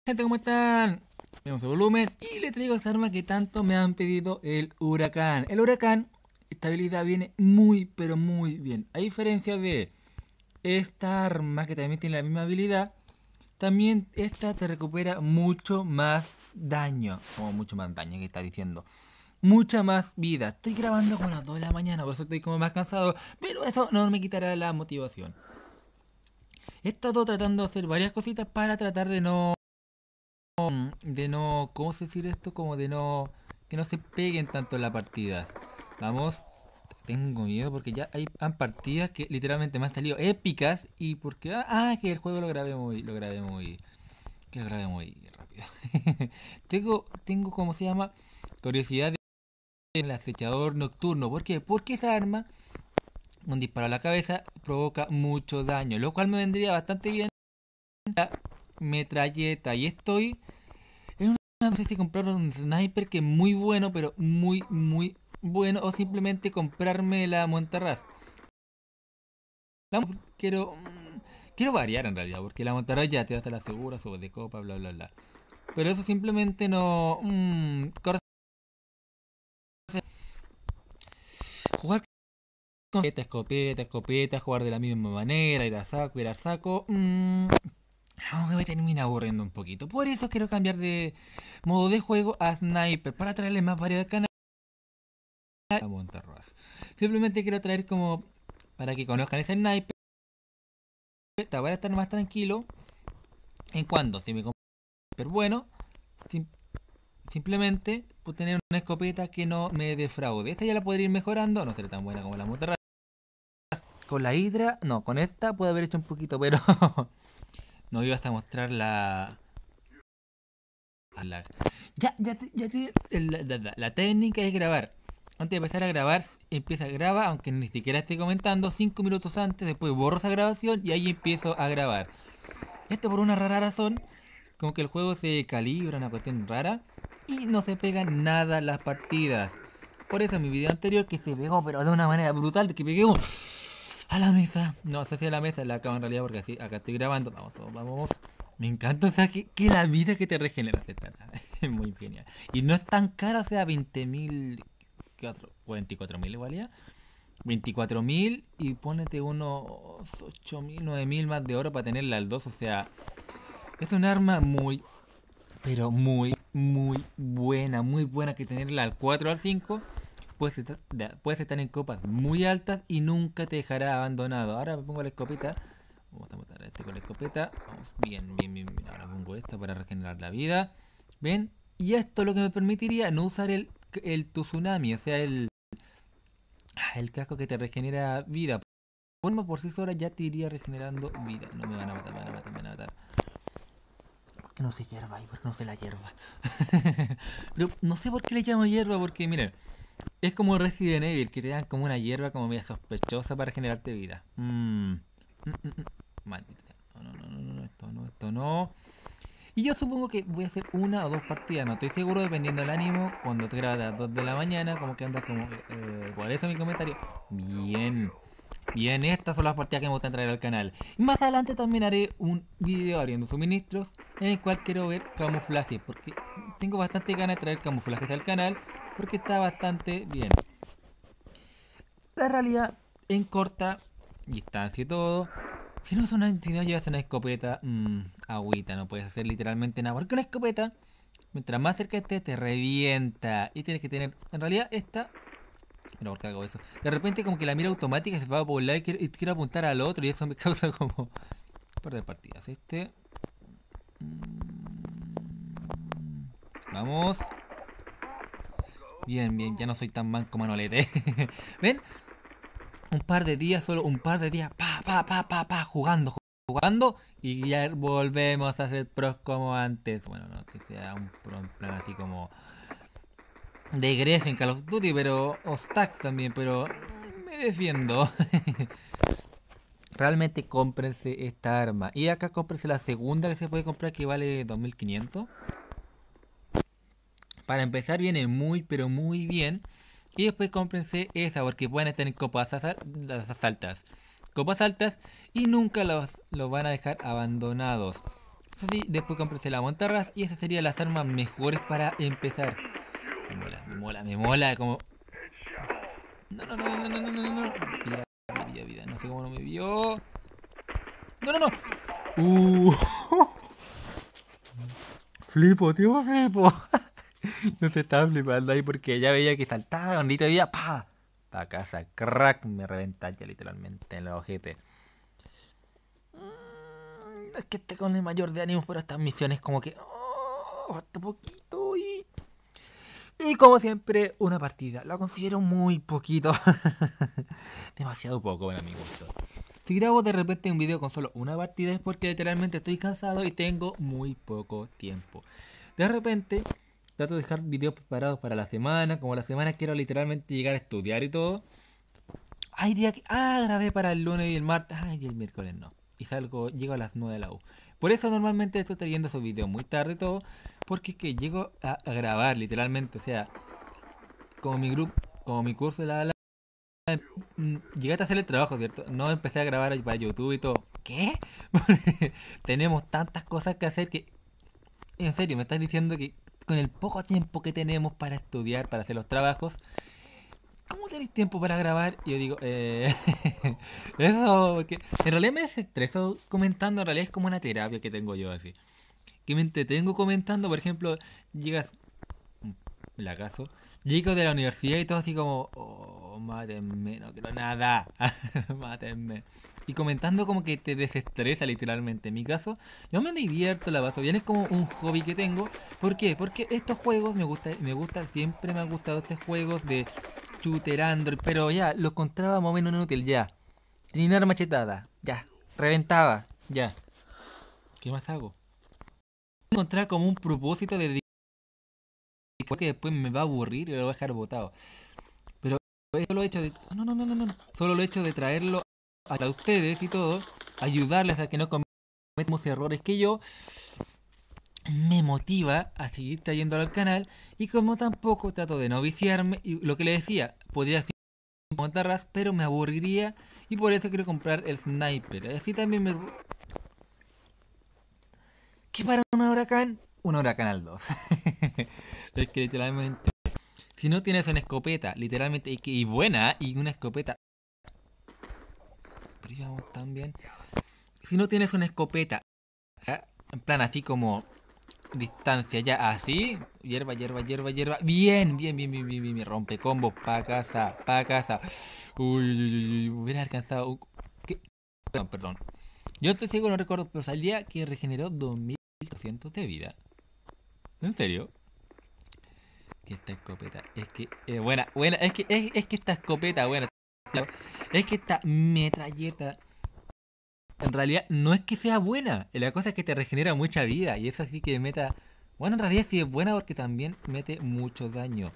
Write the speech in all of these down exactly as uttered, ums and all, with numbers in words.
Gente, ¿cómo están? Vemos el volumen y le traigo esa arma que tanto me han pedido, el huracán. El huracán, esta habilidad viene muy, pero muy bien. A diferencia de esta arma que también tiene la misma habilidad, también esta te recupera mucho más daño. Como mucho más daño que está diciendo. Mucha más vida. Estoy grabando con las dos de la mañana, por eso estoy como más cansado. Pero eso no me quitará la motivación. He estado tratando de hacer varias cositas para tratar de no de no, ¿cómo se decir esto? Como de no, que no se peguen tanto en las partidas. Vamos, tengo miedo porque ya hay han partidas que literalmente me han salido épicas y porque, ah, ah, que el juego lo grabé muy, lo grabé muy, que lo grabé muy rápido. tengo, tengo, ¿cómo se llama? Curiosidad del acechador nocturno. ¿Por qué? Porque esa arma, un disparo a la cabeza, provoca mucho daño, lo cual me vendría bastante bien la metralleta. Y estoy no sé si comprar un sniper que es muy bueno, pero muy, muy bueno, o simplemente comprarme la Montarraz. La, quiero mm, quiero variar en realidad, porque la Montarraz ya te da la segura, sube de copa, bla, bla, bla. Pero eso simplemente no... Mmm, jugar con escopeta, escopeta, escopeta, jugar de la misma manera, ir a saco, ir a saco... Mmm, aunque me termina aburriendo un poquito. Por eso quiero cambiar de modo de juego a sniper, para traerle más variedad al canal. A Montarraz. Simplemente quiero traer como para que conozcan ese sniper para estar más tranquilo en cuanto si me compro un sniper bueno, sim simplemente puedo tener una escopeta que no me defraude. Esta ya la podría ir mejorando, no será tan buena como la Montarraz. Con la Hydra, no, con esta puedo haber hecho un poquito, pero no ibas a mostrar la... la... Ya, ya, te, ya te, la, la, la, la técnica es grabar. Antes de empezar a grabar, empieza a grabar, aunque ni siquiera esté comentando, cinco minutos antes, después borro esa grabación y ahí empiezo a grabar. Esto por una rara razón, como que el juego se calibra, una cuestión rara, y no se pegan nada las partidas. Por eso en mi video anterior, que se pegó, pero de una manera brutal, de que pegué uh, a la mesa. No sé si a la mesa, la acabo en realidad porque así, acá estoy grabando. Vamos, vamos. Me encanta, o sea, que, que la vida que te regenera se trata. Es muy genial. Y no es tan cara, o sea, veinte mil... ¿Qué otro? cuarenta y cuatro mil igual ya. veinticuatro mil y ponete unos ocho mil, nueve mil más de oro para tenerla al dos. O sea, es un arma muy, pero muy, muy buena. Muy buena que tenerla al cuatro o al cinco. Puedes estar, puedes estar en copas muy altas y nunca te dejará abandonado. Ahora me pongo la escopeta. Vamos a matar a este con la escopeta. Vamos, bien, bien, bien, bien. Ahora pongo esta para regenerar la vida. ¿Ven? Y esto es lo que me permitiría no usar el, el tsunami, o sea, el, el casco que te regenera vida. Por, por sí sola ya te iría regenerando vida. No me van a matar, me van a matar, me van a matar. ¿Por qué no se hierba? ¿Y por qué no se la hierba? Pero no sé por qué le llamo hierba, porque miren, es como Resident Evil, que te dan como una hierba como media sospechosa para generarte vida. Mmm. Mm, mm, mm. Maldita. No, no, no, no, no, esto no, esto no. Y yo supongo que voy a hacer una o dos partidas, no estoy seguro, dependiendo del ánimo. Cuando te grabas a las dos de la mañana, como que andas como... Eh, por eso mi comentario. Bien. Bien, estas son las partidas que me gustan traer al canal. Y más adelante también haré un video abriendo suministros en el cual quiero ver camuflajes, porque tengo bastante ganas de traer camuflajes al canal, porque está bastante bien. La realidad, en corta distancia y todo, si no, una, si no llevas una escopeta, mmm, agüita, no puedes hacer literalmente nada. Porque una escopeta, mientras más cerca estés, te revienta. Y tienes que tener, en realidad, esta... No, ¿por qué hago eso? De repente como que la mira automática se va a volar y quiero, y quiero apuntar al otro y eso me causa como... perder partidas. Este... Vamos. Bien, bien, ya no soy tan manco manolete. ¿Ven? Un par de días, solo un par de días, pa, pa, pa, pa, pa, jugando, jugando, y ya volvemos a ser pros como antes. Bueno, no que sea un pro en plan así como de Gref en Call of Duty, pero o Stacks también, pero me defiendo. Realmente cómprense esta arma. Y acá cómprense la segunda que se puede comprar, que vale dos mil quinientos. Para empezar viene muy, pero muy bien. Y después cómprense esa, porque pueden estar en copas altas. Copas altas y nunca los, los van a dejar abandonados. Eso sí, después compré la montarras y esas serían las armas mejores para empezar. Me mola, me mola, me mola, como... No, no, no, no, no, no, no, no, no. Vida, vida, vida, no sé cómo no me vio. No, no, no. Uh. Flipo, tío, flipo. No se estaba flipando ahí porque ya veía que saltaba, ondito de vida, pa. Pa casa, crack, me reventa ya literalmente en el ojete. Mm, es que esté con el mayor de ánimos, pero estas misiones como que... Oh, basta poquito y... Y como siempre, una partida. La considero muy poquito. Demasiado poco para mi gusto. Si grabo de repente un video con solo una partida es porque literalmente estoy cansado y tengo muy poco tiempo. De repente trato de dejar videos preparados para la semana. Como la semana quiero literalmente llegar a estudiar y todo. Hay día que... Ah, grabé para el lunes y el martes. Ay, y el miércoles no. Y salgo, llego a las nueve de la U. Por eso normalmente estoy trayendo esos videos muy tarde y todo. Porque es que llego a, a grabar literalmente. O sea, como mi grupo, como mi curso de la... la mm, llegaste a hacer el trabajo, ¿cierto? No empecé a grabar para YouTube y todo. ¿Qué? Porque tenemos tantas cosas que hacer que... En serio, me estás diciendo que con el poco tiempo que tenemos para estudiar, para hacer los trabajos, ¿cómo tenéis tiempo para grabar? Y yo digo, eh... eso, porque en realidad me desestreso comentando, en realidad es como una terapia que tengo yo así. Que me entretengo comentando, por ejemplo, llegas... La caso. Llego de la universidad y todo así como, oh, mátenme, no quiero nada, mátenme. Y comentando como que te desestresa literalmente. En mi caso, yo me divierto, la paso bien, es como un hobby que tengo. ¿Por qué? Porque estos juegos me gusta, me gusta, siempre me han gustado estos juegos de shooter Android, pero ya, los encontraba más o menos inútil, ya. Tenía una machetada, ya. Reventaba, ya. ¿Qué más hago? Encontrar como un propósito de que después me va a aburrir y lo voy a dejar botado. Pero solo he hecho de... No, no, no, no, no. Solo lo he hecho de traerlo a ustedes y todo, ayudarles a que no cometamos errores que yo, me motiva a seguir trayéndolo al canal. Y como tampoco trato de no viciarme, y lo que le decía, podría hacer montarras, pero me aburriría. Y por eso quiero comprar el sniper. Así también me... ¿Qué para un huracán? Un huracán al dos. Es que literalmente, si no tienes una escopeta, literalmente, y, que, y buena, y una escopeta... Pero íbamos también... Si no tienes una escopeta, ¿ya? En plan así como distancia, ya así, hierba, hierba, hierba, hierba, bien, bien, bien, bien, bien, bien, bien. Rompe combos, pa' casa, pa' casa. Uy, uy, uy, uy, hubiera alcanzado... Uh, ¿qué? Perdón, perdón. Yo estoy ciego, no recuerdo, pero salía que regeneró dos mil doscientos de vida. ¿En serio? Que esta escopeta, es que, eh, buena, buena, es que, es, es que esta escopeta, buena, es que esta metralleta, en realidad, no es que sea buena, la cosa es que te regenera mucha vida, y eso sí que meta, bueno, en realidad sí es buena porque también mete mucho daño.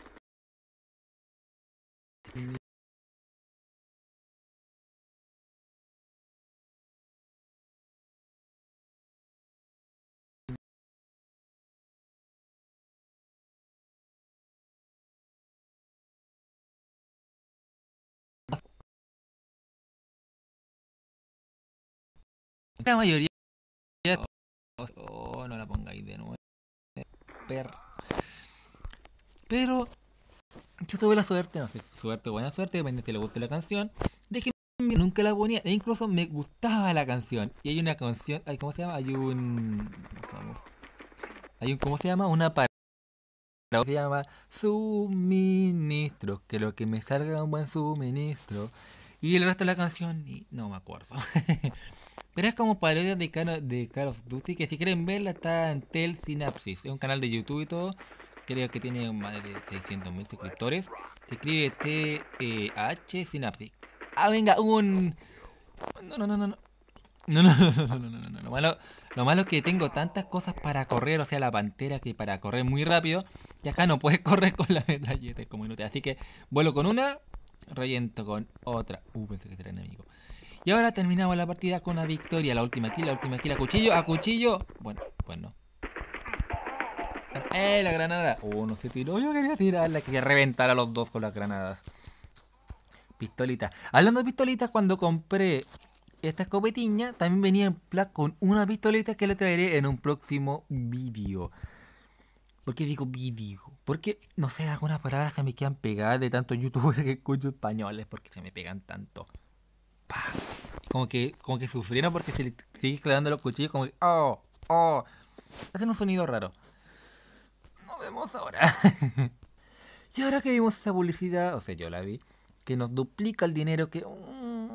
La mayoría, oh, no la pongáis de nuevo, per. Pero yo tuve la suerte, no sé, suerte o buena suerte, depende si le guste la canción, de que nunca la ponía, e incluso me gustaba la canción. Y hay una canción, ay, ¿cómo se llama? Hay un... Vamos, hay un, ¿cómo se llama? Una parodia, se llama Suministro, que lo que me salga un buen suministro. Y el resto de la canción, y no me acuerdo. Pero es como parodia de Call, de Call of Duty, que si quieren verla está en Tel Synapsis. Es un canal de YouTube y todo. Creo que tiene más de seiscientos mil suscriptores. Se escribe T H Synapsis. Ah, venga, un... No, no, no, no, no. No, no, no, no, no, no, no. Lo malo, lo malo es que tengo tantas cosas para correr, o sea, la pantera que para correr muy rápido. Y acá no puedes correr con la metralleta, es como inútil. Así que vuelo con una, reviento con otra. Uh, pensé que era enemigo. Y ahora terminamos la partida con la victoria. La última kill, la última kill a cuchillo, a cuchillo. Bueno, pues no. ¡Eh, la granada! Oh, no se tiró. Yo quería tirarla, quería reventar a los dos con las granadas. Pistolita. Hablando de pistolitas, cuando compré esta escopetiña también venía en plan con una pistoleta que le traeré en un próximo vídeo. ¿Por qué digo vídeo? Porque, no sé, algunas palabras se me quedan pegadas de tantos youtubers que escucho españoles, porque se me pegan tanto. Pa. Como que, como que sufrieron porque se le sigue clavando los cuchillos, como que, oh, oh. Hacen un sonido raro. Nos vemos ahora. Y ahora que vimos esa publicidad, o sea, yo la vi, que nos duplica el dinero que... mm,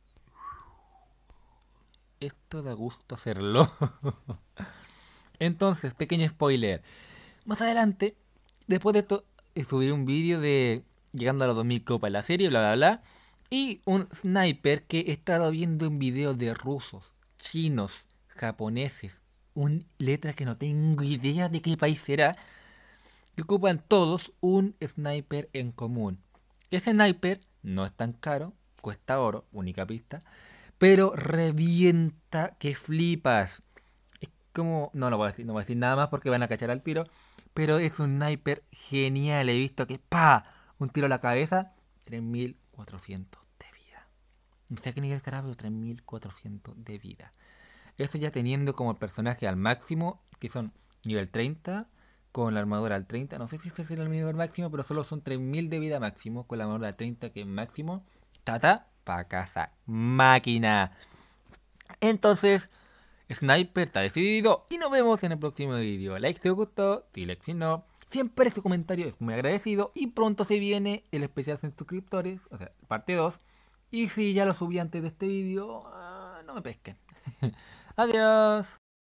esto da gusto hacerlo. Entonces, pequeño spoiler. Más adelante, después de esto, eh, subiré un vídeo de llegando a los dos mil copas en la serie, bla bla bla. Y un sniper que he estado viendo en videos de rusos, chinos, japoneses. Un letra que no tengo idea de qué país será. Que ocupan todos un sniper en común. Ese sniper no es tan caro, cuesta oro, única pista. Pero revienta que flipas. Es como... No, no voy a decir, no voy a decir nada más porque van a cachar al tiro. Pero es un sniper genial. He visto que ¡pa! Un tiro a la cabeza. tres mil cuatrocientos de vida. No sé a qué nivel estará, pero tres mil cuatrocientos de vida. Eso ya teniendo como personaje al máximo, que son nivel treinta, con la armadura al treinta. No sé si ese será el nivel máximo, pero solo son tres mil de vida máximo, con la armadura al treinta, que es máximo. Tata, pa' casa. Máquina. Entonces, Sniper está decidido y nos vemos en el próximo vídeo. Like si os gustó, si like si no. Siempre su comentario es muy agradecido y pronto se viene el especial sin suscriptores, o sea, parte dos. Y si ya lo subí antes de este vídeo, uh, no me pesquen. Adiós.